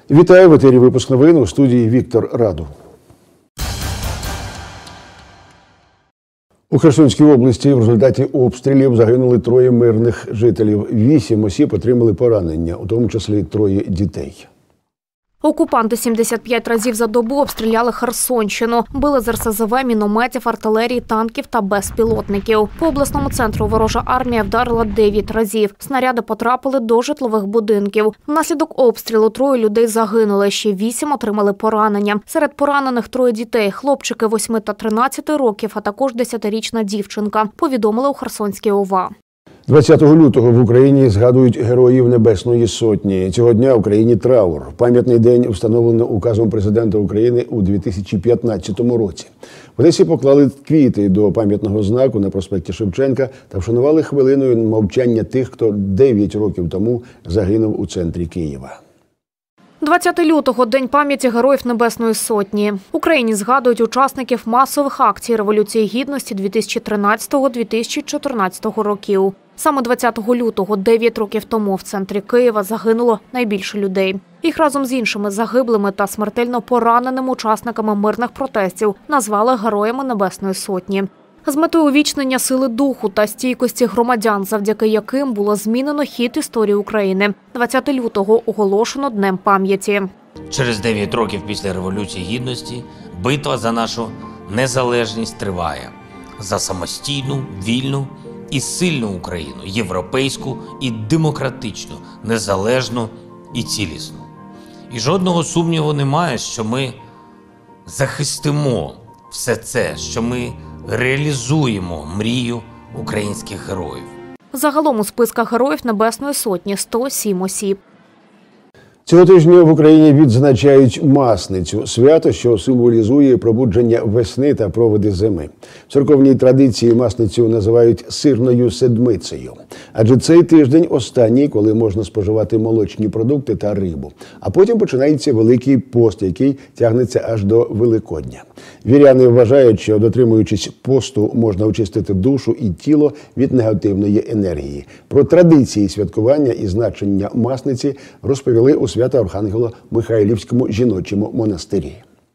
Вітаю, в етері випуск новин, у студії Віктор Раду. У Херсонській області в результаті обстрілів загинули 3 мирних жителів. 8 осіб отримали поранення, у тому числі 3 дітей. Окупанти 75 разів за добу обстріляли Херсонщину. Били з РСЗВ, мінометів, артилерії, танків та безпілотників. По обласному центру ворожа армія вдарила 9 разів. Снаряди потрапили до житлових будинків. Внаслідок обстрілу 3 людей загинули, ще 8 отримали поранення. Серед поранених 3 дітей – хлопчики 8 та 13 років, а також 10-річна дівчинка, повідомили у Херсонській ОВА. 20 лютого в Україні згадують Героїв Небесної Сотні. Цього дня в країні траур. Пам'ятний день встановлено указом президента України у 2015 році. В Одесі поклали квіти до пам'ятного знаку на проспекті Шевченка та вшанували хвилиною мовчання тих, хто 9 років тому загинув у центрі Києва. 20 лютого – День пам'яті Героїв Небесної Сотні. В Україні згадують учасників масових акцій Революції Гідності 2013-2014 років. Саме 20 лютого, 9 років тому, в центрі Києва загинуло найбільше людей. Їх разом з іншими загиблими та смертельно пораненими учасниками мирних протестів назвали Героями Небесної Сотні. З метою увічнення сили духу та стійкості громадян, завдяки яким було змінено хід історії України. 20 лютого оголошено Днем пам'яті. Через 9 років після Революції Гідності битва за нашу незалежність триває. За самостійну, вільну і сильну Україну, європейську і демократичну, незалежну і цілісну. І жодного сумніву немає, що ми захистимо все це, що ми реалізуємо мрію українських героїв. Загалом у списках Героїв Небесної Сотні 107 осіб. Цього тижня в Україні відзначають Масницю – свято, що символізує пробудження весни та проводи зими. В церковній традиції Масницю називають сирною седмицею. Адже цей тиждень останній, коли можна споживати молочні продукти та рибу. А потім починається Великий пост, який тягнеться аж до Великодня. Віряни вважають, що дотримуючись посту можна очистити душу і тіло від негативної енергії. Про традиції святкування і значення Масниці розповіли у Свято-Архангело-Михайлівському жіночому монастирі.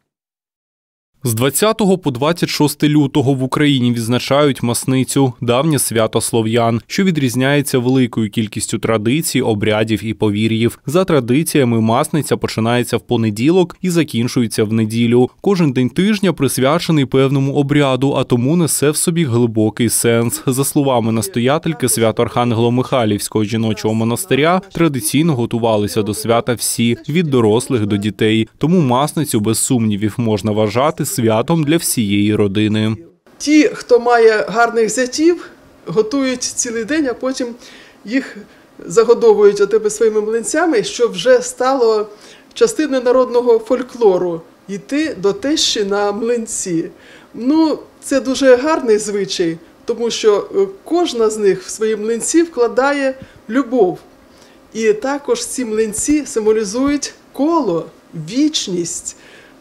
З 20 по 26 лютого в Україні відзначають Масницю – давнє свято слов'ян, що відрізняється великою кількістю традицій, обрядів і повір'їв. За традиціями Масниця починається в понеділок і закінчується в неділю. Кожен день тижня присвячений певному обряду, а тому несе в собі глибокий сенс. За словами настоятельки Свято-Архангело-Михайлівського жіночого монастиря, традиційно готувалися до свята всі – від дорослих до дітей. Тому Масницю без сумнівів можна вважати святом для всієї родини. Ті, хто має гарних зятів, готують цілий день, а потім їх загодовують своїми млинцями, що вже стало частиною народного фольклору – йти до тещі на млинці. Це дуже гарний звичай, тому що кожна з них в свої млинці вкладає любов. І також ці млинці символізують коло, вічність,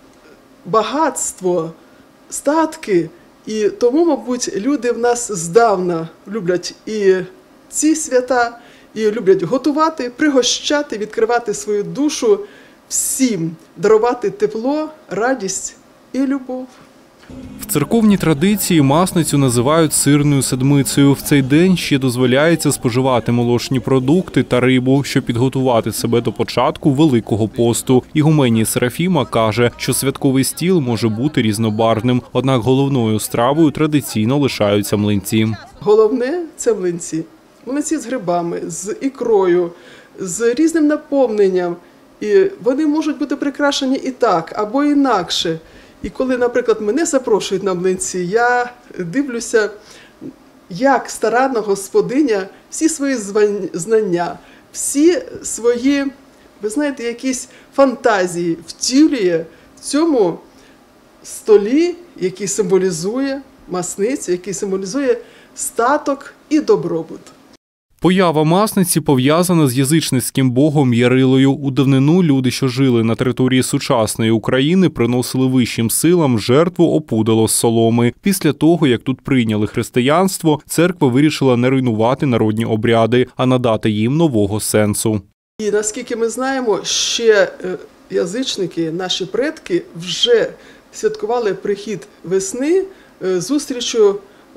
багатство, статки. І тому, мабуть, люди в нас здавна люблять і ці свята, і люблять готувати, пригощати, відкривати свою душу всім, дарувати тепло, радість і любов. В церковній традиції Масницю називають сирною седмицею. В цей день ще дозволяється споживати молочні продукти та рибу, щоб підготувати себе до початку Великого посту. Ігуменія Серафіма каже, що святковий стіл може бути різнобарвним, однак головною стравою традиційно лишаються млинці. Головне – це млинці. Млинці з грибами, з ікрою, з різним наповненням. І вони можуть бути прикрашені і так, або інакше. І коли, наприклад, мене запрошують на млинці, я дивлюся, як старанна господиня всі свої знання, всі свої, ви знаєте, якісь фантазії втілює в цьому столі, який символізує масницю, який символізує статок і добробут. Поява Масниці пов'язана з язичницьким богом Ярилою. У давнину люди, що жили на території сучасної України, приносили вищим силам жертву опудало з соломи. Після того, як тут прийняли християнство, церква вирішила не руйнувати народні обряди, а надати їм нового сенсу. І наскільки ми знаємо, ще язичники, наші предки, вже святкували прихід весни зустрічю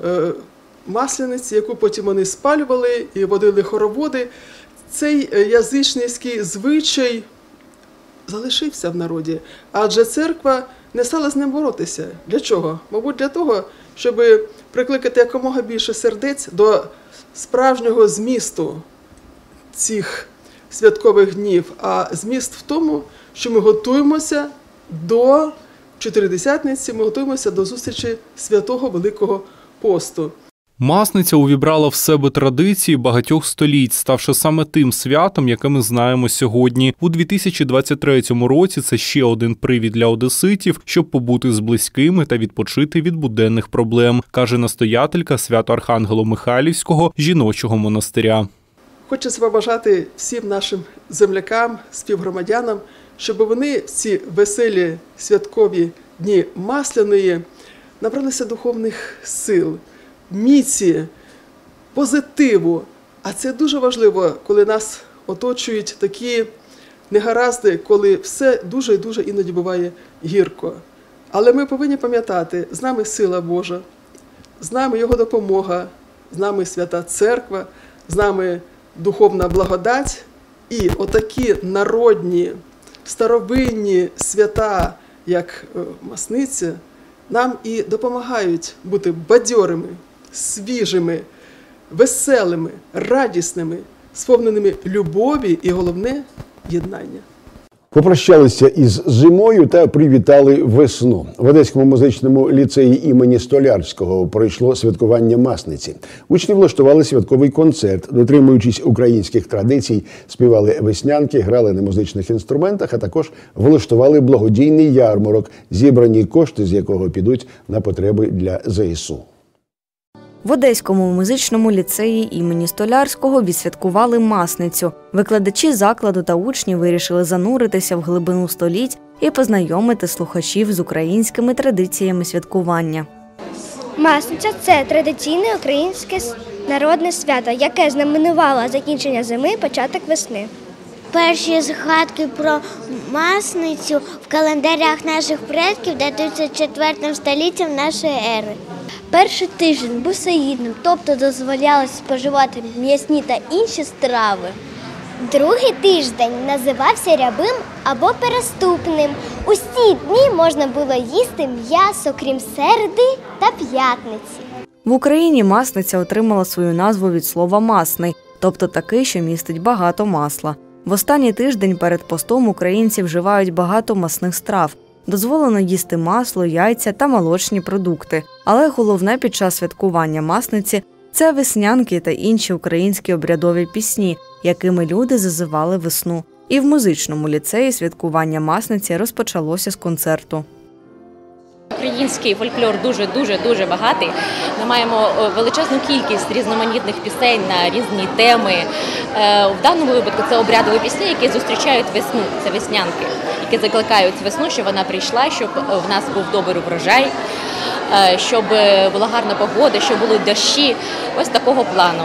Маслениці, яку потім вони спалювали і водили хороводи. Цей язичницький звичай залишився в народі, адже церква не стала з ним боротися. Для чого? Мабуть, для того, щоб прикликати якомога більше сердець до справжнього змісту цих святкових днів. А зміст в тому, що ми готуємося до Чотиридесятниці, ми готуємося до зустрічі Святого Великого посту. Масниця увібрала в себе традиції багатьох століть, ставши саме тим святом, яке ми знаємо сьогодні. У 2023 році це ще один привід для одеситів, щоб побути з близькими та відпочити від буденних проблем, каже настоятелька Свято-Архангело-Михайлівського жіночого монастиря. Хочеться побажати всім нашим землякам, співгромадянам, щоб вони в ці веселі святкові дні Масляної набралися духовних сил, міці, позитиву. А це дуже важливо, коли нас оточують такі негаразди, коли все дуже і дуже іноді буває гірко. Але ми повинні пам'ятати, з нами сила Божа, з нами Його допомога, з нами Свята Церква, з нами духовна благодать. І отакі народні, старовинні свята, як Масниця, нам і допомагають бути бадьорими, свіжими, веселими, радісними, сповненими любові і, головне, єднання. Попрощалися із зимою та привітали весну. В Одеському музичному ліцеї імені Столярського пройшло святкування Масниці. Учні влаштували святковий концерт, дотримуючись українських традицій, співали веснянки, грали на музичних інструментах, а також влаштували благодійний ярмарок, зібрані кошти з якого підуть на потреби для ЗСУ. В Одеському музичному ліцеї імені Столярського відсвяткували Масницю. Викладачі закладу та учні вирішили зануритися в глибину століть і познайомити слухачів з українськими традиціями святкування. Масниця – це традиційне українське народне свято, яке знаменувало закінчення зими, початок весни. Перші згадки про Масницю в календарях наших предків датуються 4 століттям нашої ери. Перший тиждень був саїдним, тобто дозволялось споживати м'ясні та інші страви. Другий тиждень називався рябим або переступним. Усі дні можна було їсти м'ясо, крім середи та п'ятниці. В Україні Масниця отримала свою назву від слова «масний», тобто такий, що містить багато масла. В останній тиждень перед постом українці вживають багато масних страв. Дозволено їсти масло, яйця та молочні продукти. Але головне під час святкування Масниці – це веснянки та інші українські обрядові пісні, якими люди зазивали весну. І в музичному ліцеї святкування Масниці розпочалося з концерту. Український фольклор дуже багатий. Ми маємо величезну кількість різноманітних пісень на різні теми. В даному випадку це обрядові пісні, які зустрічають весну, це веснянки, які закликають весну, щоб вона прийшла, щоб в нас був добрий врожай, щоб була гарна погода, щоб були дощі. Ось такого плану.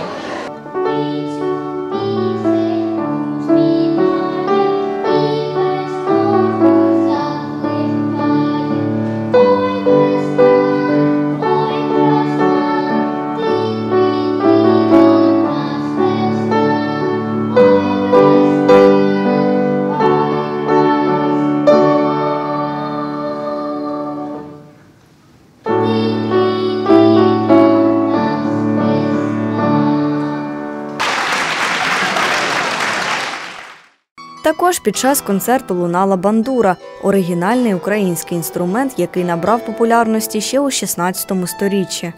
Також під час концерту лунала бандура – оригінальний український інструмент, який набрав популярності ще у 16 сторіччі.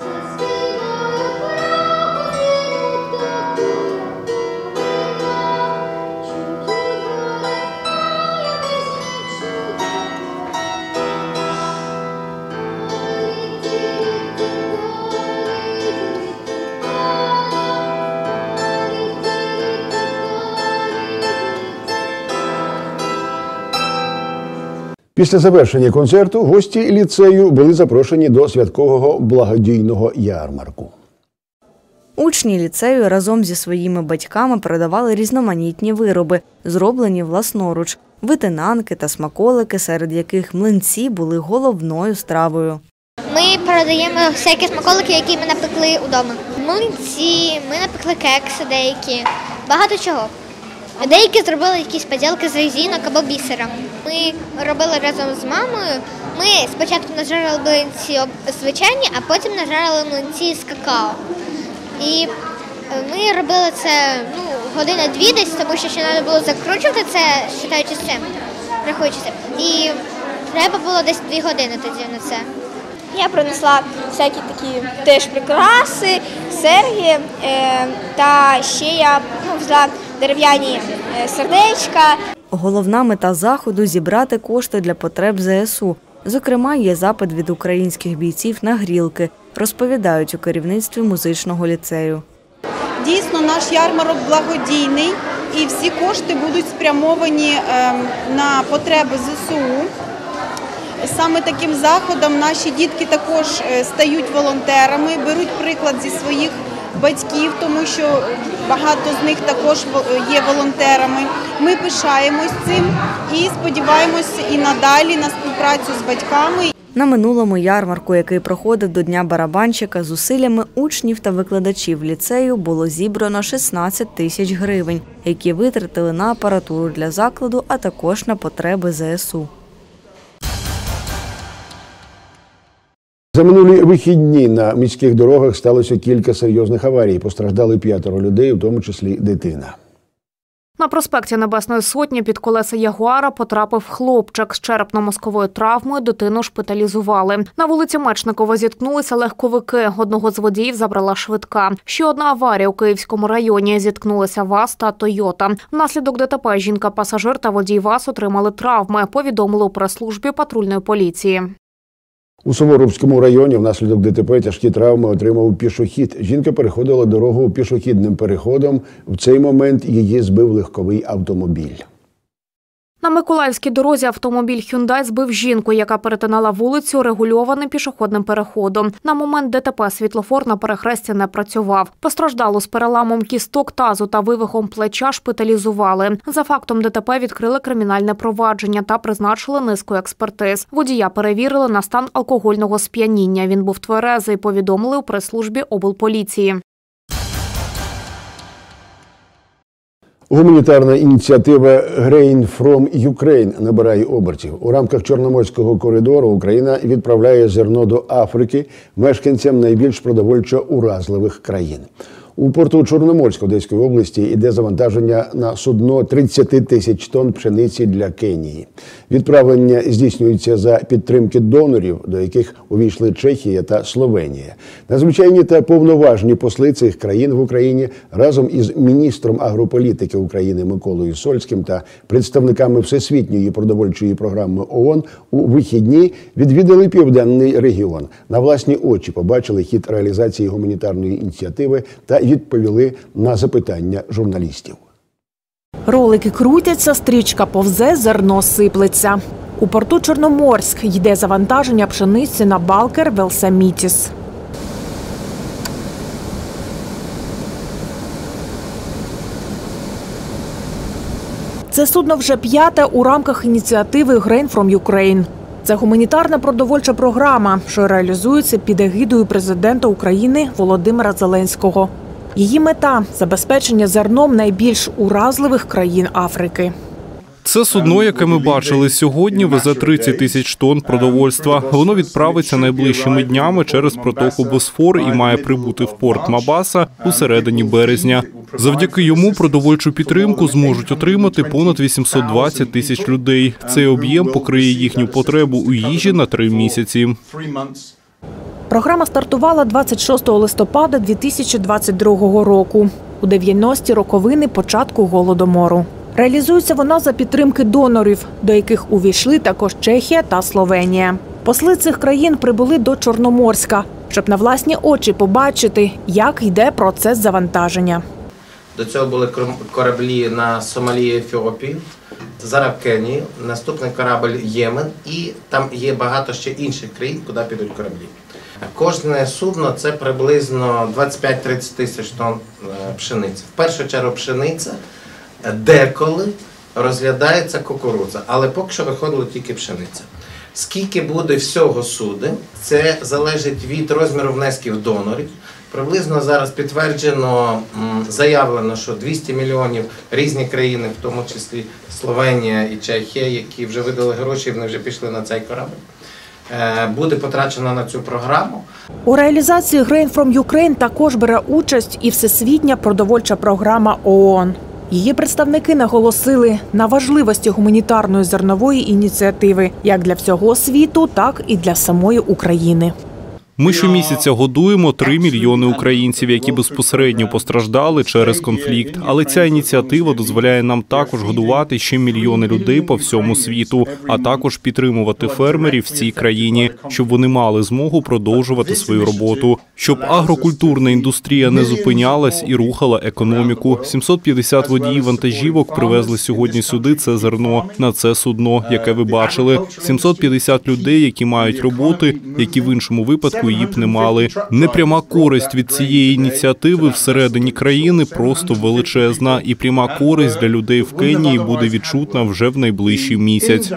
Після завершення концерту гості ліцею були запрошені до святкового благодійного ярмарку. Учні ліцею разом зі своїми батьками продавали різноманітні вироби, зроблені власноруч. витинанки та смаколики, серед яких млинці були головною стравою. Ми продаємо всякі смаколики, які ми напекли вдома. Млинці, ми напекли кекси деякі, багато чого. Деякі зробили якісь поділки з резинок або бісером. Ми робили разом з мамою. Ми спочатку нажарили млинці звичайні, а потім нажарили млинці з какао. І ми робили це година-дві десь, тому що ще треба було закручувати це, вважаючи з цим, рахуючи це. І треба було десь 2 години тоді на це. Я принесла всякі такі теж прикраси, серги, та ще я взяла дерев'яні сердечка. Головна мета заходу – зібрати кошти для потреб ЗСУ. Зокрема, є запит від українських бійців на грілки, розповідають у керівництві музичного ліцею. Дійсно, наш ярмарок благодійний і всі кошти будуть спрямовані на потреби ЗСУ. Саме таким заходом наші дітки також стають волонтерами, беруть приклад зі своїх батьків, тому що багато з них також є волонтерами. Ми пишаємось цим і сподіваємося і надалі на співпрацю з батьками. На минулому ярмарку, який проходив до Дня барабанщика, зусиллями учнів та викладачів ліцею було зібрано 16 тисяч гривень, які витратили на апаратуру для закладу, а також на потреби ЗСУ. За минулі вихідні на міських дорогах сталося кілька серйозних аварій. Постраждали 5 людей, в тому числі дитина. На проспекті Небесної Сотні під колеса Ягуара потрапив хлопчик з черепно-мозковою травмою, дитину шпиталізували. На вулиці Мечникова зіткнулися легковики, одного з водіїв забрала швидка. Ще одна аварія у Київському районі, зіткнулися ВАЗ та Тойота. Внаслідок ДТП жінка-пасажир та водій ВАЗ отримали травми, повідомили у прес-службі патрульної поліції. У Суворовському районі внаслідок ДТП тяжкі травми отримав пішохід. Жінка переходила дорогу пішохідним переходом. В цей момент її збив легковий автомобіль. На Миколаївській дорозі автомобіль «Хюндай» збив жінку, яка перетинала вулицю регульованим пішохідним переходом. На момент ДТП світлофор на перехресті не працював. Постраждалу з переламом кісток тазу та вивихом плеча шпиталізували. За фактом ДТП відкрили кримінальне провадження та призначили низку експертиз. Водія перевірили на стан алкогольного сп'яніння. Він був тверезий, повідомили у прес-службі облполіції. Гуманітарна ініціатива «Grain from Ukraine» набирає обертів. У рамках Чорноморського коридору Україна відправляє зерно до Африки мешканцям найбільш продовольчо уразливих країн. У порту Чорноморськ Одеської області йде завантаження на судно 30 тисяч тонн пшениці для Кенії. Відправлення здійснюється за підтримки донорів, до яких увійшли Чехія та Словенія. Надзвичайні та повноважні посли цих країн в Україні разом із міністром агрополітики України Миколою Сольським та представниками Всесвітньої продовольчої програми ООН у вихідні відвідали південний регіон. На власні очі побачили хід реалізації гуманітарної ініціативи та відповіли на запитання журналістів. Ролики крутяться, стрічка повзе, зерно сиплеться. У порту Чорноморськ йде завантаження пшениці на балкер «Велсамітіс». Це судно вже 5-те у рамках ініціативи «Grain from Ukraine». Це гуманітарна продовольча програма, що реалізується під егідою президента України Володимира Зеленського. Її мета – забезпечення зерном найбільш уразливих країн Африки. Це судно, яке ми бачили сьогодні, везе 30 тисяч тонн продовольства. Воно відправиться найближчими днями через протоку Босфор і має прибути в порт Мабаса у середині березня. Завдяки йому продовольчу підтримку зможуть отримати понад 820 тисяч людей. Цей об'єм покриє їхню потребу у їжі на 3 місяці. Програма стартувала 26 листопада 2022 року, у 90-ті роковини початку Голодомору. Реалізується вона за підтримки донорів, до яких увійшли також Чехія та Словенія. Посли цих країн прибули до Чорноморська, щоб на власні очі побачити, як йде процес завантаження. До цього були кораблі на Сомалі і Ефіопії, зараз в Кенії, наступний корабль Ємен і там є багато ще інших країн, куди підуть кораблі. Кожне судно – це приблизно 25-30 тисяч тонн пшениці. В першу чергу пшениця, деколи розглядається кукурудза, але поки що виходила тільки пшениця. Скільки буде всього суди, це залежить від розміру внесків донорів. Приблизно зараз підтверджено, заявлено, що 200 мільйонів різні країни, в тому числі Словенія і Чехія, які вже видали гроші, вони вже пішли на цей корабль, буде потрачено на цю програму. У реалізації Grain from Ukraine також бере участь і Всесвітня продовольча програма ООН. Її представники наголосили на важливості гуманітарної зернової ініціативи як для всього світу, так і для самої України. Ми щомісяця годуємо 3 мільйони українців, які безпосередньо постраждали через конфлікт. Але ця ініціатива дозволяє нам також годувати ще мільйони людей по всьому світу, а також підтримувати фермерів в цій країні, щоб вони мали змогу продовжувати свою роботу. Щоб агрокультурна індустрія не зупинялась і рухала економіку. 750 водіїв вантажівок привезли сьогодні сюди це зерно, на це судно, яке ви бачили. 750 людей, які мають роботи, які в іншому випадку її б не мали. Непряма користь від цієї ініціативи всередині країни просто величезна. І пряма користь для людей в Кенії буде відчутна вже в найближчий місяць.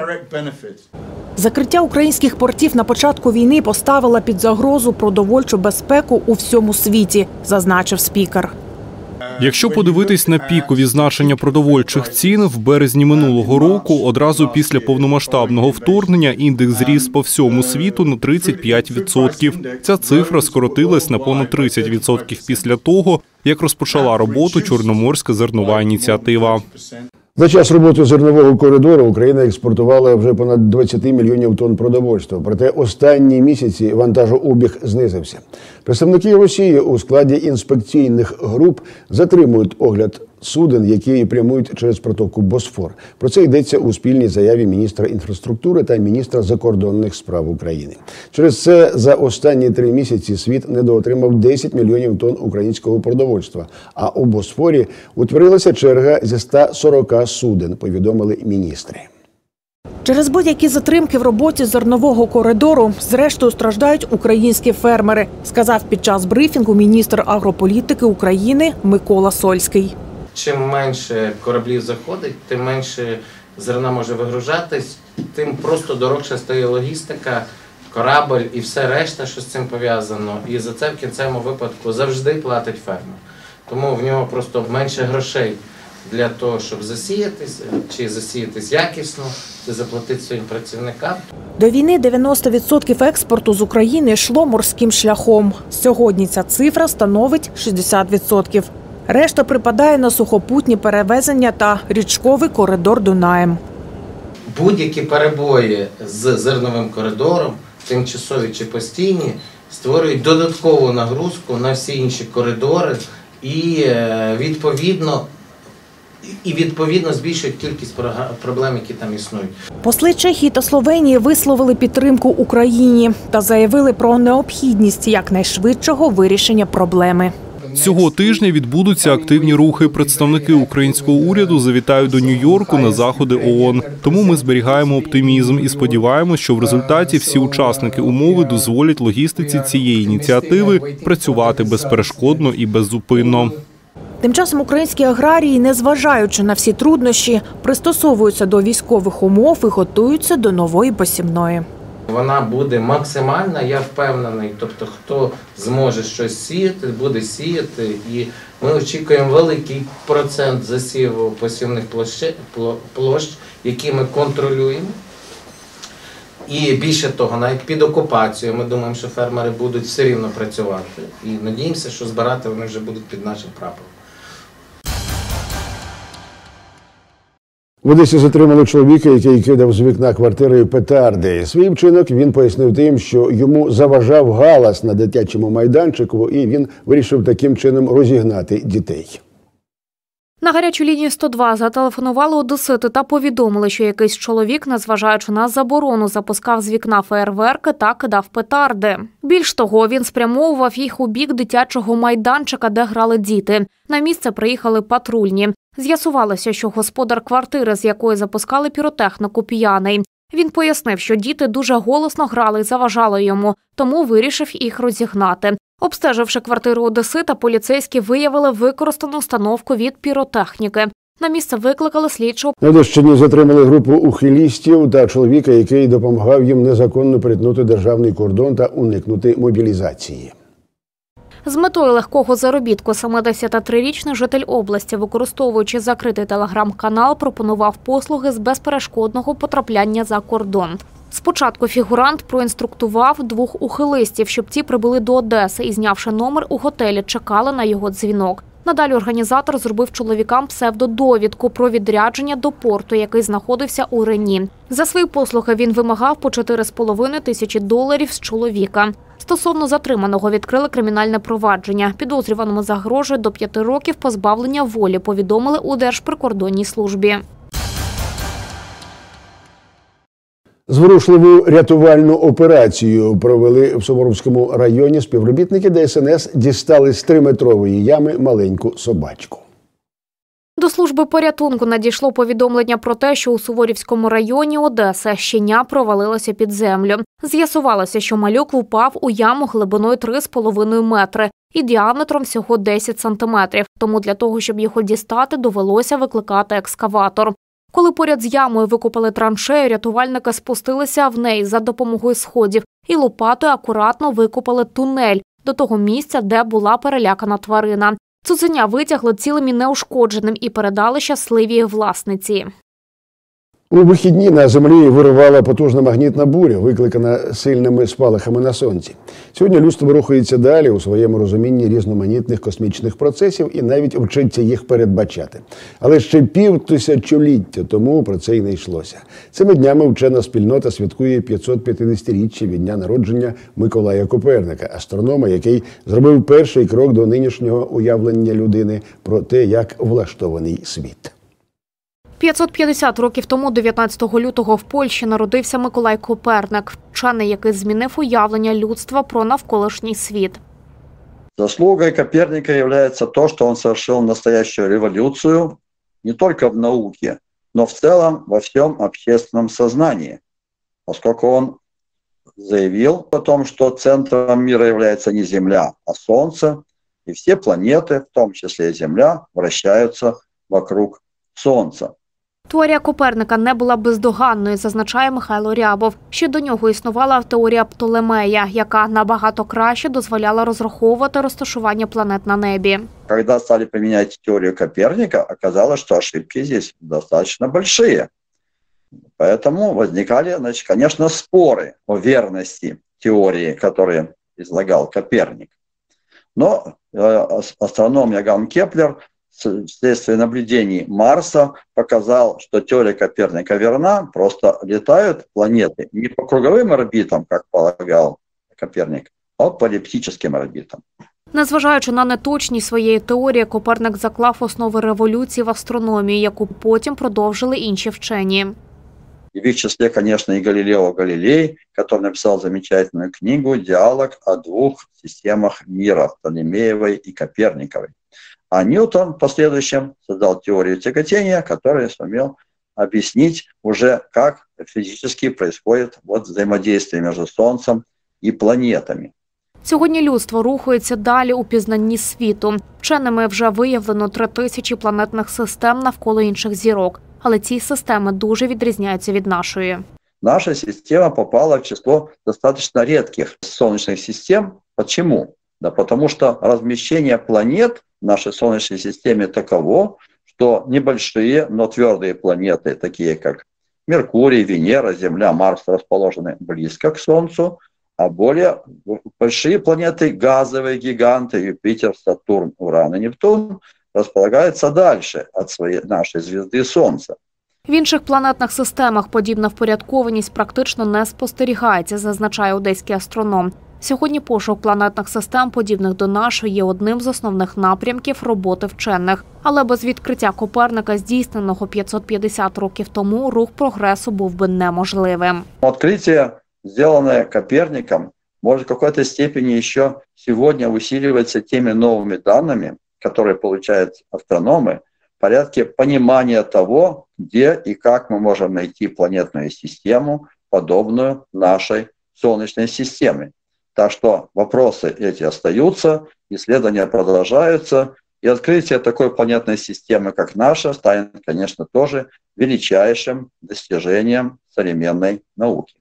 Закриття українських портів на початку війни поставило під загрозу продовольчу безпеку у всьому світі, зазначив спікер. Якщо подивитись на пікові значення продовольчих цін, в березні минулого року, одразу після повномасштабного вторгнення, індекс зріс по всьому світу на 35%. Ця цифра скоротилась на понад 30% після того, як розпочала роботу Чорноморська зернова ініціатива. За час роботи зернового коридору Україна експортувала вже понад 20 мільйонів тонн продовольства. Проте останні місяці вантажообіг знизився. Представники Росії у складі інспекційних груп затримують огляд суден, які прямують через протоку Босфор. Про це йдеться у спільній заяві міністра інфраструктури та міністра закордонних справ України. Через це за останні 3 місяці світ недоотримав 10 мільйонів тонн українського продовольства. А у Босфорі утворилася черга зі 140 суден, повідомили міністри. Через будь-які затримки в роботі зернового коридору, зрештою, страждають українські фермери, сказав під час брифінгу міністр агрополітики України Микола Сольський. Чим менше кораблів заходить, тим менше зерна може вигружатись, тим просто дорожча стає логістика, корабль і все решта, що з цим пов'язано. І за це в кінцевому випадку завжди платить фермер. Тому в нього просто менше грошей для того, щоб засіятись, чи засіятись якісно, чи заплатити своїм працівникам. До війни 90% експорту з України йшло морським шляхом. Сьогодні ця цифра становить 60%. Решта припадає на сухопутні перевезення та річковий коридор Дунаєм. Будь-які перебої з зерновим коридором, тимчасові чи постійні, створюють додаткову нагрузку на всі інші коридори і відповідно збільшують кількість проблем, які там існують. Посли Чехії та Словенії висловили підтримку Україні та заявили про необхідність якнайшвидшого вирішення проблеми. Цього тижня відбудуться активні рухи. Представники українського уряду завітають до Нью-Йорку на заходи ООН. Тому ми зберігаємо оптимізм і сподіваємось, що в результаті всі учасники умови дозволять логістиці цієї ініціативи працювати безперешкодно і беззупинно. Тим часом українські аграрії, незважаючи на всі труднощі, пристосовуються до військових умов і готуються до нової посівної. Вона буде максимальна, я впевнений, тобто хто зможе щось сіяти, буде сіяти. І ми очікуємо великий процент засіву посівних площ, які ми контролюємо. І більше того, навіть під окупацією ми думаємо, що фермери будуть все рівно працювати. І надіємося, що збирати вони вже будуть під нашим прапором. В Одесі затримали чоловіка, який кидав з вікна квартири петарди. Свій вчинок він пояснив тим, що йому заважав галас на дитячому майданчику, і він вирішив таким чином розігнати дітей. На гарячу лінію 102 зателефонували одесити та повідомили, що якийсь чоловік, незважаючи на заборону, запускав з вікна феєрверки та кидав петарди. Більш того, він спрямовував їх у бік дитячого майданчика, де грали діти. На місце приїхали патрульні. З'ясувалося, що господар квартири, з якої запускали піротехніку, п'яний. Він пояснив, що діти дуже голосно грали і заважали йому, тому вирішив їх розігнати. Обстеживши квартиру одесита, поліцейські виявили використану установку від піротехніки. На місце викликали слідчого. На Одещині затримали групу ухилістів та чоловіка, який допомагав їм незаконно перетнути державний кордон та уникнути мобілізації. З метою легкого заробітку 73-річний житель області, використовуючи закритий телеграм-канал, пропонував послуги з безперешкодного потрапляння за кордон. Спочатку фігурант проінструктував 2 ухилистів, щоб ті прибули до Одеси і, знявши номер у готелі, чекали на його дзвінок. Надалі організатор зробив чоловікам псевдодовідку про відрядження до порту, який знаходився у Рені. За свої послуги він вимагав по $4,5 тисячі з чоловіка. Стосовно затриманого відкрили кримінальне провадження. Підозрюваному загрожує до 5 років позбавлення волі, повідомили у Держприкордонній службі. Зворушливу рятувальну операцію провели в Суворовському районі. Співробітники ДСНС дістали з 3-метрової ями маленьку собачку. До служби порятунку надійшло повідомлення про те, що у Суворівському районі Одеси щеня провалилося під землю. З'ясувалося, що малюк впав у яму глибиною 3,5 метри і діаметром всього 10 сантиметрів. Тому для того, щоб його дістати, довелося викликати екскаватор. Коли поряд з ямою викопали траншею, рятувальники спустилися в неї за допомогою сходів і лопатою акуратно викопали тунель до того місця, де була перелякана тварина. Цуценя витягли цілим і неушкодженим і передали щасливій власниці. У вихідні на землі вирувала потужна магнітна буря, викликана сильними спалахами на сонці. Сьогодні людство рухається далі у своєму розумінні різноманітних космічних процесів і навіть вчиться їх передбачати. Але ще півтисячоліття тому про це й не йшлося. Цими днями вчена спільнота святкує 550-річчя від дня народження Миколая Коперника, астронома, який зробив перший крок до нинішнього уявлення людини про те, як влаштований світ. 550 років тому, 19 лютого, в Польщі народився Миколай Коперник, вчений, який змінив уявлення людства про навколишній світ. Заслугой Коперника является то, что он совершил настоящую революцию не только в науке, но в целом во всем общественном сознании, поскольку он заявил о том, что центром мира является не Земля, а Солнце, и все планеты, в том числе и Земля, вращаются вокруг Солнца. Теорія Коперника не була бездоганною, зазначає Михайло Рябов. Ще до нього існувала теорія Птолемея, яка набагато краще дозволяла розраховувати розташування планет на небі. Когда стали применять теорию Коперника, оказалось, что ошибки здесь достаточно большие. Поэтому возникали, конечно, споры о верности теории, которую излагал Коперник. Но астроном Иоганн Кеплер вследствие наблюдений Марса показал, что теория Коперника верна, просто летают планеты не по круговым орбитам, как полагал Коперник, а по еліптичним орбитам. Незважаючи на неточність своєї теорії, Коперник заклав основи революції в астрономії, яку потім продовжили інші вчені. И в их числе, конечно, и Галилео Галилей, который написал замечательную книгу «Диалог о 2 системах мира» Птолемеевой и Коперниковой. А Ньютон в последующем создал теорию тяготения, которая сумел объяснить уже, как физически происходит взаимодействие между Солнцем и планетами. Сьогодні людство рухається далі у пізнанні світу. Вченими вже виявлено 3000 планетних систем навколо інших зірок. Але ці системи дуже відрізняються від нашої. Наша система попала в число достаточно редких солнечных систем. Почему? Да потому что размещение планет в нашей Солнечной системе таково, что небольшие, но твердые планеты, такие как Меркурий, Венера, Земля, Марс, расположены близко к Солнцу, а более большие планеты, газовые гиганты, Юпитер, Сатурн, Уран и Нептун, розполагаються далі від нашої звізди Сонця. В інших планетних системах подібна впорядкованість практично не спостерігається, зазначає одеський астроном. Сьогодні пошук планетних систем, подібних до нашої, є одним з основних напрямків роботи вчених. Але без відкриття Коперника, здійсненого 550 років тому, рух прогресу був би неможливим. Відкриття, зроблене Коперником, може в какой-то степени ще сьогодні усилюватися тими новими даними, которые получают астрономы, в порядке понимания того, где и как мы можем найти планетную систему, подобную нашей Солнечной системе. Так что вопросы эти остаются, исследования продолжаются, И открытие такой планетной системы, как наша, станет, конечно, тоже величайшим достижением современной науки.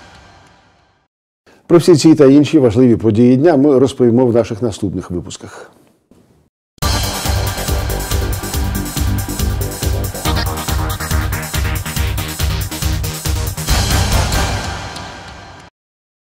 Про всі ці та інші важливі події дня ми розповімо в наших наступних випусках.